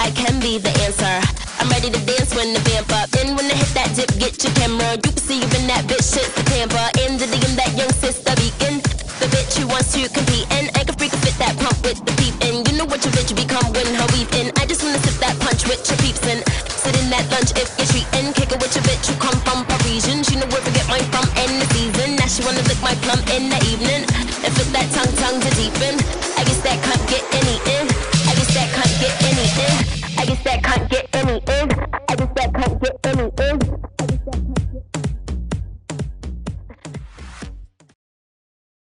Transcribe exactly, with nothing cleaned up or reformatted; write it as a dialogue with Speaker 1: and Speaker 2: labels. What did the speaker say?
Speaker 1: I can be the answer. I'm ready to dance when the vamp up. Then when I hit that dip, get your camera. You can see you in that bitch, shit's the pamper. In the D M, that young sister beacon. The bitch who wants to compete. And I can freak fit that pump with the people.